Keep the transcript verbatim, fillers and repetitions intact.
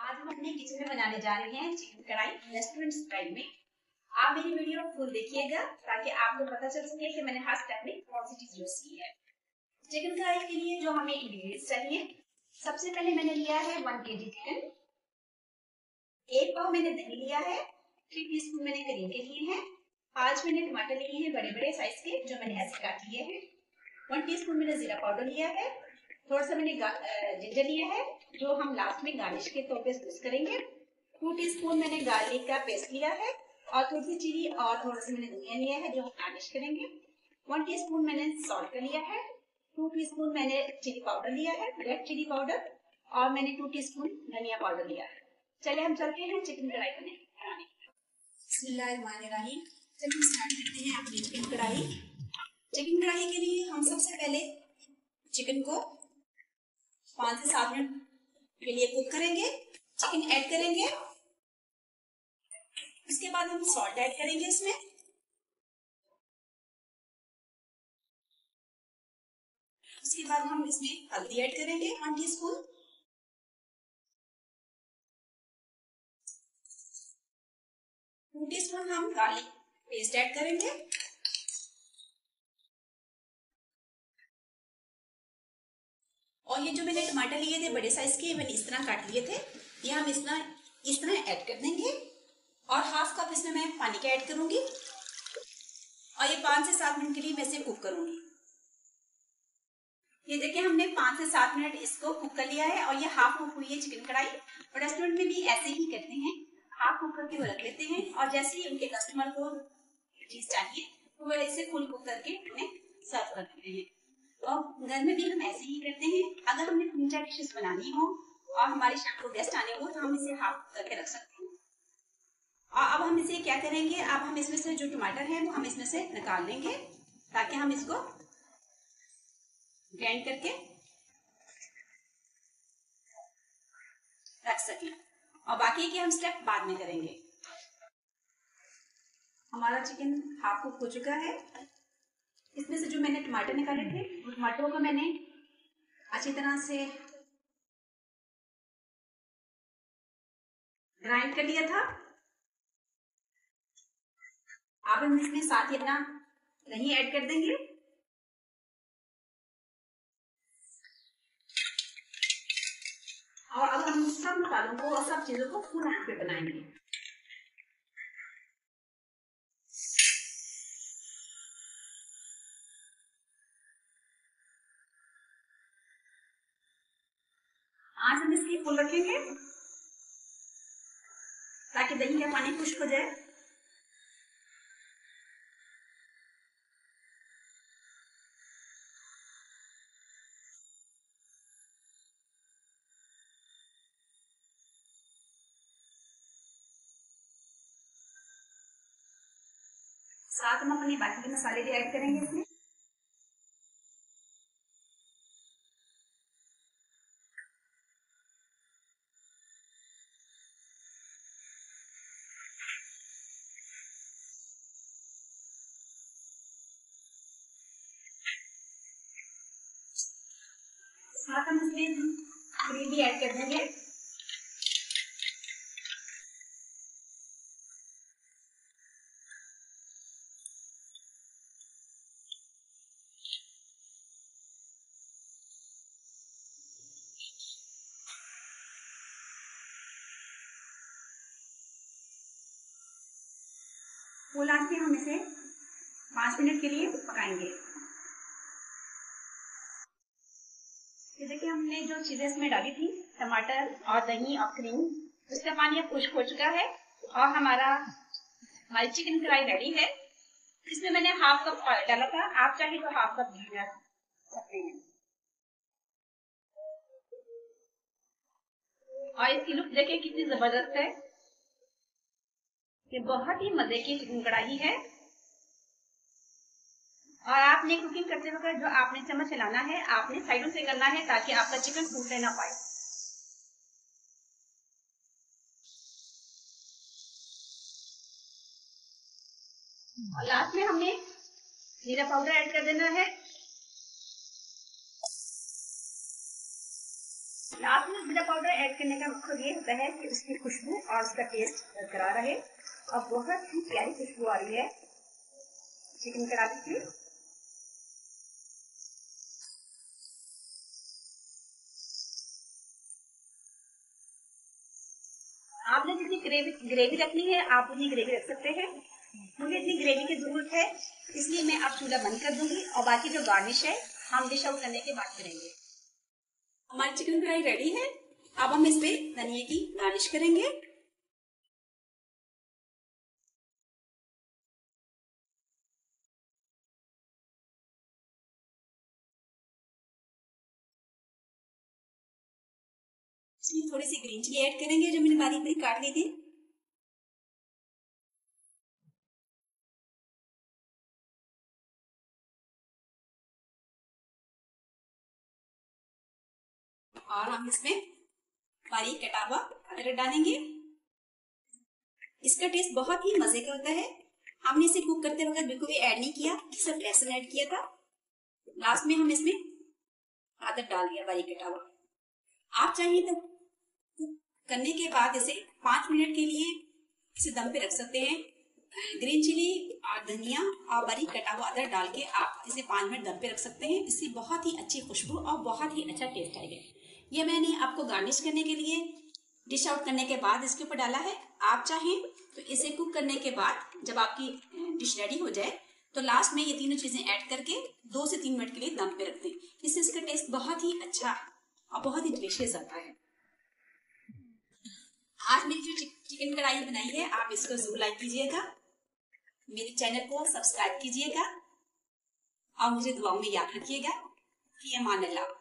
आज हम अपने किचन में बनाने जा रहे हैं चिकन कढ़ाई रेस्टोरेंट स्टाइल में। आप मेरी वीडियो फुल देखिएगा ताकि आपको पता चल सके कि मैंने हर स्टेप में कौन सी चीज यूज की है। चिकन कढ़ाई के लिए जो हमें इंग्रेडिएंट्स चाहिए, सबसे पहले मैंने लिया है वन के जी चिकन, एक पाव मैंने दही लिया है, थ्री टी स्पून मैंने करीम के लिए हैं, पांच मैंने टमाटर लिए हैं बड़े बड़े साइज के जो मैंने ऐसे काट लिए हैं, वन टी स्पून मैंने जीरा पाउडर लिया है, थोड़ा सा मैंने जिंजर लिया है जो हम लास्ट में गार्निश के तौर पे यूज करेंगे, टू टीस्पून मैंने गार्लिक का पेस्ट लिया है और थोड़ी सी चिली और थोड़ा सा मैंने धनिया लिया है जो हम गार्निश करेंगे, वन टीस्पून मैंने सॉल्ट का लिया है, टू टीस्पून मैंने चिली पाउडर लिया है, रेड चिली पाउडर, और मैंने टू टीस्पून धनिया पाउडर लिया है। चलिए हम चलते हैं चिकन कढ़ाई बनाने। बिस्मिल्लाहिर्रहमानिर्रहीम। चलिए स्टार्ट करते हैं अपनी चिकन कढ़ाई। चिकन कढ़ाई के लिए हम सबसे पहले चिकन को पाँच से सात मिनट के लिए कुक करेंगे। चिकन ऐड करेंगे, उसके बाद हम सॉल्ट ऐड करेंगे इसमें, उसके बाद हम इसमें हल्दी ऐड करेंगे वन टीस्पून, टू टीस्पून हम गार्लिक पेस्ट ऐड करेंगे, और ये जो मैंने टमाटर लिए थे बड़े साइज के, मैंने इस तरह काट लिए थे, ये हम इस तरह इस तरह ऐड कर देंगे और हाफ कप इसमें मैं पानी का ऐड करूंगी और ये पाँच से सात मिनट के लिए मैं इसे कुक करूंगी। ये देखिए हमने पाँच से सात मिनट इसको कुक कर लिया है और ये हाफ कुक हुई है चिकन कढ़ाई। और रेस्टोरेंट में भी ऐसे ही करते हैं, हाफ कुक करके वो रख लेते हैं और जैसे ही उनके कस्टमर को चीज चाहिए तो वो इसे फुल कुक करके उन्हें सर्व कर देते हैं। और घर में भी हम ऐसे ही करते हैं। अगर हमने तीन चार डिशेस बनानी हो और हमारे शाम को गेस्ट आने हो तो हम इसे हाफ करके रख सकते हैं। और अब हम इसे क्या करेंगे, अब हम इसमें से जो टमाटर है वो हम इसमें से निकाल लेंगे ताकि हम इसको ग्राइंड करके रख सकें, और बाकी के हम स्टेप बाद में करेंगे। हमारा चिकन हाफ कुक हो चुका है। इसमें से जो मैंने टमाटर निकाले थे उस टमाटरों को मैंने अच्छी तरह से ग्राइंड कर लिया था। अब हम इसमें साथ ही अपना दही ऐड कर देंगे और अब हम सब मसालों को और सब चीजों को फुल आंच पे बनाएंगे। आज हम इसकी फुल रखेंगे ताकि दही का पानी खुश्क हो जाए। साथ हम अपने बाकी के मसाले भी ऐड करेंगे इसमें। साथ हम इसमें क्रीम भी ऐड कर देंगे। फुल आंच पे हम इसे पांच मिनट के लिए पकाएंगे। ये देखिए हमने जो चीजें इसमें डाली थी, टमाटर और दही और क्रीम, उसका पानी अब खुश्क हो चुका है और हमारा हमारी चिकन कढ़ाई रेडी है। इसमें मैंने हाफ कप ऑयल डाला था, आप चाहे तो हाफ कप घी डाल सकते हैं। और इसकी लुक देखिए कितनी जबरदस्त है। ये बहुत ही मजे की चिकन कढ़ाई है और आपने कुकिंग करते वक्त जो आपने चम्मच हिलाना है, आपने साइडों से करना है ताकि आपका चिकन टूटने ना पाए। और लास्ट में हमने जीरा पाउडर ऐड कर देना है। लास्ट में जीरा पाउडर ऐड करने का मकसद ये होता है कि उसकी खुशबू और उसका टेस्ट बरकरार रहे। और बहुत ही प्यारी खुशबू आ रही है चिकन कढ़ाई की। आपने जितनी ग्रेवी ग्रेवी रखनी है आप उतनी ग्रेवी रख सकते हैं। मुझे इतनी ग्रेवी की जरूरत है, इसलिए मैं अब चूल्हा बंद कर दूंगी और बाकी जो गार्निश है हम डिश आउट करने के बाद करेंगे। हमारी चिकन कढ़ाई रेडी है। अब हम इसमें धनिया की गार्निश करेंगे। इसमें थोड़ी सी ग्रीन चिली ऐड करेंगे जो मैंने बारीक बारीक काट ली थी। और हम इसमें बारीक कटा हुआ अदरक डालेंगे। इसका टेस्ट बहुत ही मजे का होता है। हमने इसे कुक करते वक्त बिल्कुल भी ऐड नहीं किया, सिर्फ लहसुन ऐड किया था। लास्ट में हम इसमें अदरक डाल दिया बारीक कटा हुआ। आप चाहिए तो कुक करने के बाद इसे पांच मिनट के लिए इसे दम पे रख सकते हैं। ग्रीन चिली और धनिया और बारीक कटा हुआ अदरक डाल के आप इसे पांच मिनट दम पे रख सकते हैं। इससे बहुत ही अच्छी खुशबू और बहुत ही अच्छा टेस्ट आएगा। ये मैंने आपको गार्निश करने के लिए डिश आउट करने के बाद इसके ऊपर डाला है। आप चाहें तो इसे कुक करने के बाद जब आपकी डिश रेडी हो जाए तो लास्ट में ये तीनों चीजें ऐड करके दो से तीन मिनट के लिए दम पे रख दें। इससे इसका टेस्ट बहुत ही अच्छा और बहुत ही डिलीशियस आता है। आज मेरी जो चिकन कढ़ाई बनाई है आप इसको जरूर लाइक कीजिएगा, मेरे चैनल को सब्सक्राइब कीजिएगा और मुझे दुआओं में याद रखिएगा। फी अमान अल्लाह।